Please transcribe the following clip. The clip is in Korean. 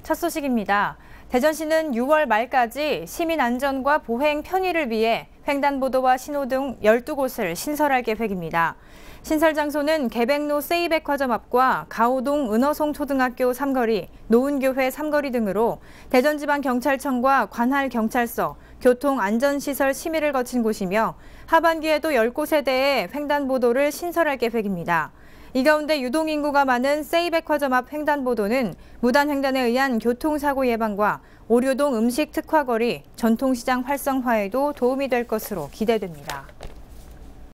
첫 소식입니다. 대전시는 6월 말까지 시민 안전과 보행 편의를 위해 횡단보도와 신호등 12곳을 신설할 계획입니다. 신설 장소는 개백로 세이백화점 앞과 가오동 은어송초등학교 삼거리, 노은교회 삼거리 등으로 대전지방경찰청과 관할경찰서, 교통안전시설 심의를 거친 곳이며 하반기에도 10곳에 대해 횡단보도를 신설할 계획입니다. 이 가운데 유동인구가 많은 세이백화점 앞 횡단보도는 무단 횡단에 의한 교통사고 예방과 오류동 음식 특화거리, 전통시장 활성화에도 도움이 될 것으로 기대됩니다.